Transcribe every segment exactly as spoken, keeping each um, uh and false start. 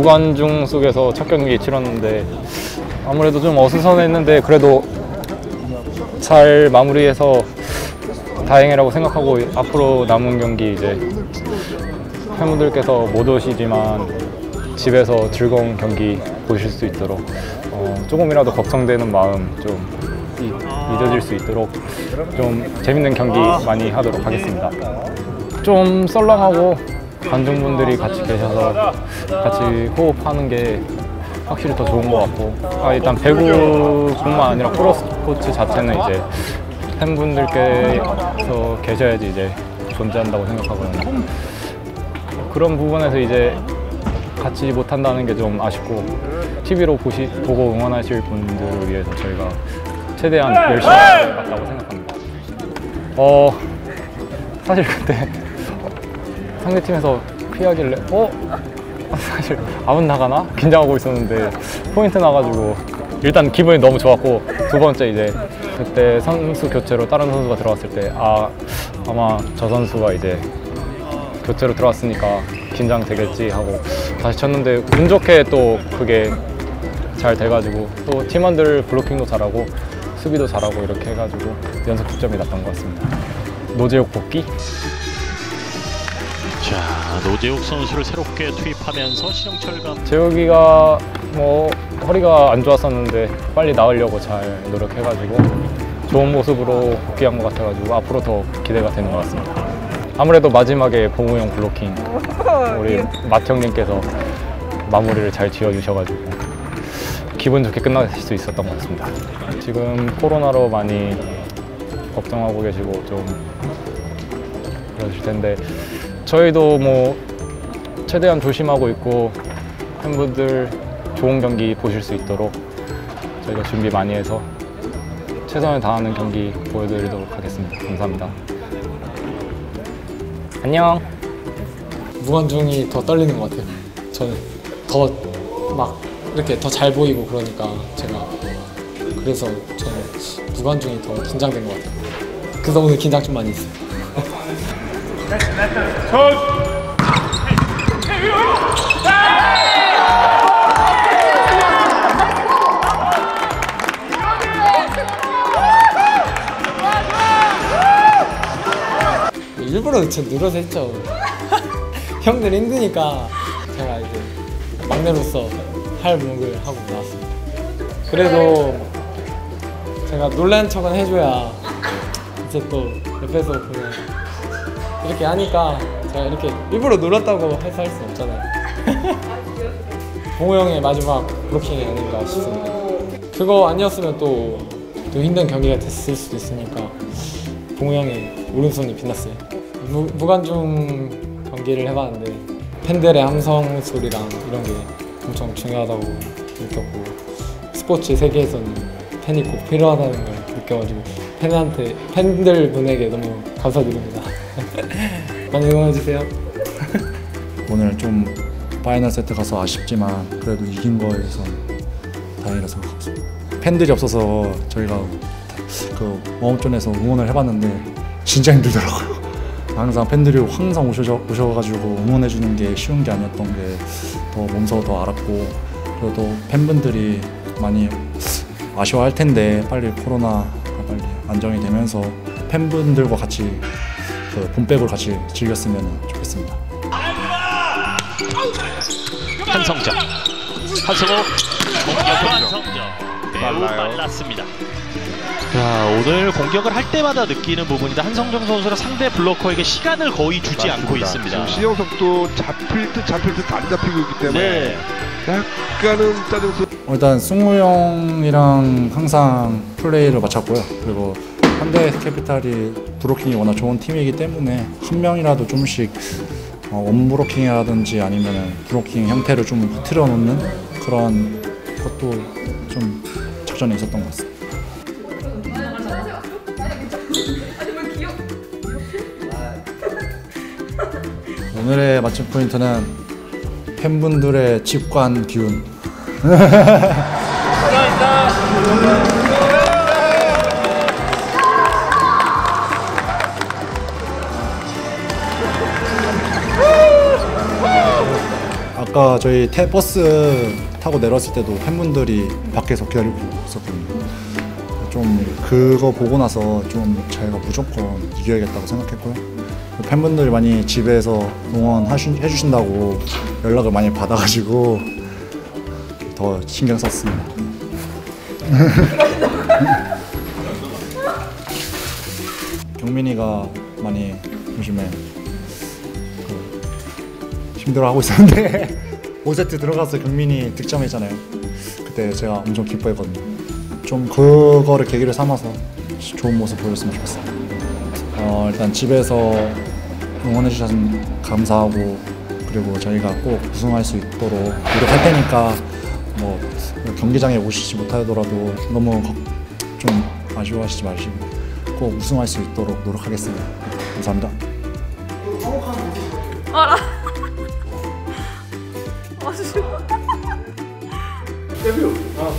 무관중 속에서 첫 경기 치렀는데 아무래도 좀 어수선했는데 그래도 잘 마무리해서 다행이라고 생각하고 앞으로 남은 경기 이제 팬분들께서 못 오시지만 집에서 즐거운 경기 보실 수 있도록 어, 조금이라도 걱정되는 마음 좀 잊어질 수 있도록 좀 재밌는 경기 많이 하도록 하겠습니다. 좀 썰렁하고 관중분들이 같이 계셔서 같이 호흡하는 게 확실히 더 좋은 것 같고 아, 일단 배구뿐만 아니라 프로스포츠 자체는 이제 팬분들께서 계셔야지 이제 존재한다고 생각하거든요. 그런 부분에서 이제 같이 못한다는 게 좀 아쉽고 티비로 보시, 보고 응원하실 분들을 위해서 저희가 최대한 열심히 할 것 같다고 생각합니다. 어, 사실 그때 상대팀에서 피하길래 어? 사실 아웃 나가나? 긴장하고 있었는데 포인트 나가지고 일단 기분이 너무 좋았고 두 번째 이제 그때 선수 교체로 다른 선수가 들어왔을 때 아, 아마 저 선수가 이제 교체로 들어왔으니까 긴장되겠지 하고 다시 쳤는데 운 좋게 또 그게 잘 돼가지고 또 팀원들 블로킹도 잘하고 수비도 잘하고 이렇게 해가지고 연속 득점이 났던 것 같습니다. 노재욱 복귀? 자, 노재욱 선수를 새롭게 투입하면서 신영철 감독 재욱이가 뭐 허리가 안 좋았었는데 빨리 나으려고 잘 노력해가지고 좋은 모습으로 복귀한 것 같아가지고 앞으로 더 기대가 되는 것 같습니다. 아무래도 마지막에 봉우형 블로킹 우리 맏 형님께서 마무리를 잘 지어주셔가지고 기분 좋게 끝나실 수 있었던 것 같습니다. 지금 코로나로 많이 걱정하고 계시고 좀 그러실 텐데 저희도 뭐 최대한 조심하고 있고 팬분들 좋은 경기 보실 수 있도록 저희가 준비 많이 해서 최선을 다하는 경기 보여드리도록 하겠습니다. 감사합니다. 안녕. 무관중이 더 떨리는 것 같아요. 저는 더 막 이렇게 더 잘 보이고 그러니까 제가 그래서 저는 무관중이 더 긴장된 것 같아요. 그래서 오늘 긴장 좀 많이 했어요. 일부러 저 늘어서 했죠. 형들 힘드니까 제가 이제 막내로서 할 몫을 하고 나왔습니다. 그래도 제가 놀란 척은 해줘야 이제 또 옆에서 보면 이렇게 하니까 제가 이렇게 일부러 놀았다고 해서 할 수 없잖아요. 봉우 형의 마지막 블로킹이 아닌가 싶습니다. 그거 아니었으면 또, 또 힘든 경기가 됐을 수도 있으니까 봉우 형의 오른손이 빛났어요. 무, 무관중 경기를 해봤는데 팬들의 함성 소리랑 이런 게 엄청 중요하다고 느꼈고 스포츠 세계에서는 팬이 꼭 필요하다는 걸 느껴가지고 팬한테, 팬들 분에게 너무 감사드립니다. 많이 응원해주세요. 오늘 좀 파이널 세트 가서 아쉽지만 그래도 이긴 거에서 다행이라 생각합니다. 팬들이 없어서 저희가 그 웜존에서 응원을 해봤는데 진짜 힘들더라고요. 항상 팬들이 항상 오셔, 오셔가지고 응원해주는 게 쉬운 게 아니었던 게 더 몸소 더 알았고 그리고 또 팬분들이 많이 아쉬워할 텐데 빨리 코로나가 빨리 안정이 되면서 팬분들과 같이 그 봄백을 같이 즐겼으면 좋겠습니다. 한성정, 한성호 공격으로 한성정 매우 빨랐습니다. 자, 오늘 공격을 할 때마다 느끼는 부분이다. 한성정 선수가 상대 블로커에게 시간을 거의 주지 맞습니다. 않고 있습니다. 신영석도 잡힐 듯 잡힐 듯 안 잡히고 있기 때문에 네. 약간은 짜증스. 일단 승우 형이랑 항상 플레이를 맞췄고요. 그리고 현대캐피탈이 브로킹이 워낙 좋은 팀이기 때문에 한 명이라도 좀씩 어, 원브로킹이라든지 아니면 브로킹 형태를 좀 흐트려 놓는 그런 것도 좀 작전에 있었던 것 같습니다. 오늘의 맞춤 포인트는 팬분들의 직관 기운. 아까 저희 태, 버스 타고 내렸을 때도 팬분들이 밖에서 기다리고 있었거든요. 좀 그거 보고 나서 좀 저희가 무조건 이겨야겠다고 생각했고요. 팬분들이 많이 집에서 응원해주신다고 연락을 많이 받아가지고 더 신경 썼습니다. 경민이가 많이 요즘에 그 힘들어하고 있었는데 오 세트 들어가서 경민이 득점했잖아요. 그때 제가 엄청 기뻐했거든요. 좀 그거를 계기를 삼아서 좋은 모습 보였으면 좋겠어요. 어, 일단 집에서 응원해 주셔서 감사하고, 그리고 저희가 꼭 우승할 수 있도록 노력할 테니까 뭐 경기장에 오시지 못하더라도 너무 좀 아쉬워하시지 마시고 꼭 우승할 수 있도록 노력하겠습니다. 감사합니다. 알아. 아쉬워. 데뷔. 아.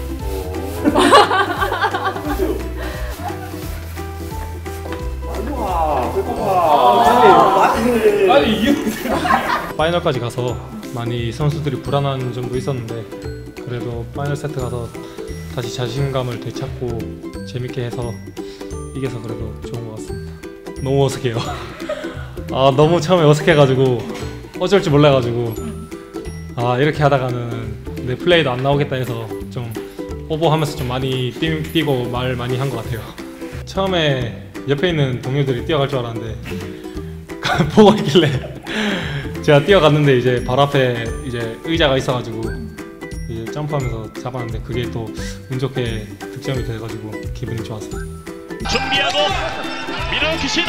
아니 이게 파이널까지 가서 많이 선수들이 불안한 점도 있었는데 그래도 파이널 세트 가서 다시 자신감을 되찾고 재밌게 해서 이겨서 그래도 좋은 것 같습니다. 너무 어색해요. 아 너무 처음에 어색해가지고 어쩔 줄 몰라가지고 아 이렇게 하다가는 내 플레이도 안 나오겠다 해서 좀 오버하면서 좀 많이 뛰, 뛰고 말 많이 한 것 같아요. 처음에 옆에 있는 동료들이 뛰어갈 줄 알았는데 보고 있길래 제가 뛰어갔는데 이제 바로 앞에 이제 의자가 있어가지고 이제 점프하면서 잡았는데 그게 또 운 좋게 득점이 돼가지고 기분이 좋았어요. 준비하고 밀어넣기 시도.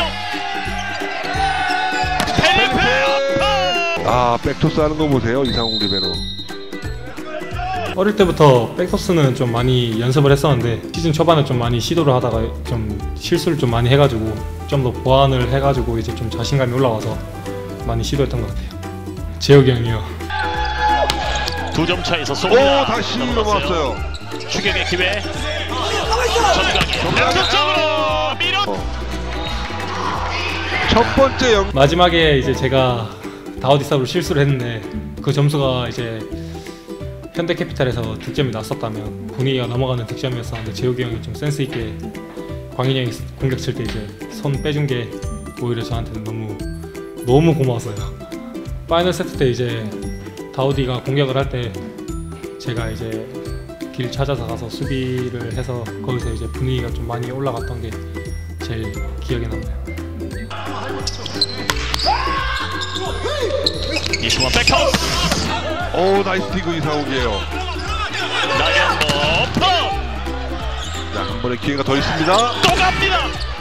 펠리페 아, 백토스 하는 거 보세요. 이상웅 리베로. 어릴 때부터 백토스는 좀 많이 연습을 했었는데 시즌 초반에 좀 많이 시도를 하다가 좀 실수를 좀 많이 해가지고 좀 더 보완을 해가지고 이제 좀 자신감이 올라와서 많이 시도했던 것 같아요. 재혁이 형이요. 두 점 차에서 오, 쏩니다. 다시 넘어왔어요. 추격의 기회. 정강이 왼쪽으로 밀어. 어. 첫 번째 영. 마지막에 이제 제가 다우디 서브로 실수를 했는데 그 점수가 이제 현대캐피탈에서 득점이 났었다면 분위기가 넘어가는 득점이었었는데 재욱이 형이 좀 센스 있게 광인이 형이 공격 칠 때 이제 손 빼준 게 오히려 저한테는 너무 너무 고마웠어요. 파이널 세트 때 이제 다우디가 공격을 할 때 제가 이제 길 찾아서 가서 수비를 해서 거기서 이제 분위기가 좀 많이 올라갔던 게 제일 기억에 남아요. 이승원 백토스. 오, 나이스 티그 이상욱이에요. 나연 높은. 자, 한 번의 기회가 더 있습니다. 또 갑니다.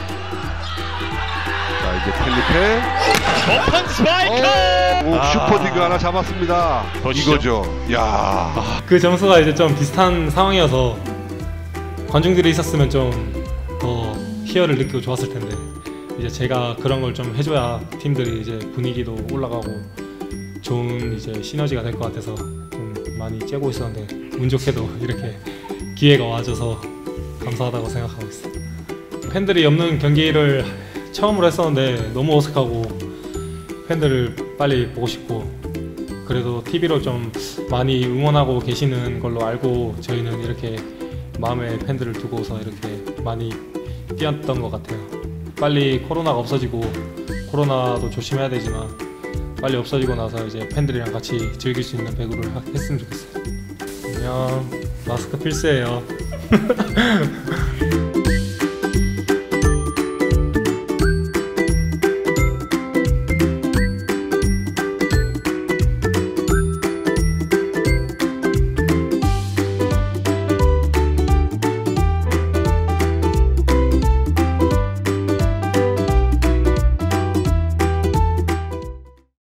자, 이제 펠리페. 오픈 스파이크. 오, 아. 슈퍼 디그 하나 잡았습니다. 보시죠. 이거죠. 야. 그 점수가 이제 좀 비슷한 상황이어서 관중들이 있었으면 좀 더 희열을 느끼고 좋았을 텐데 이제 제가 그런 걸 좀 해줘야 팀들이 이제 분위기도 올라가고 좋은 이제 시너지가 될 것 같아서 좀 많이 째고 있었는데 운 좋게도 이렇게 기회가 와줘서 감사하다고 생각하고 있어요. 팬들이 없는 경기를 처음으로 했었는데 너무 어색하고 팬들을 빨리 보고 싶고 그래도 티비로 좀 많이 응원하고 계시는 걸로 알고 저희는 이렇게 마음에 팬들을 두고서 이렇게 많이 뛰었던 것 같아요. 빨리 코로나가 없어지고 코로나도 조심해야 되지만 빨리 없어지고 나서 이제 팬들이랑 같이 즐길 수 있는 배구를 했으면 좋겠어요. 안녕. 마스크 필수예요.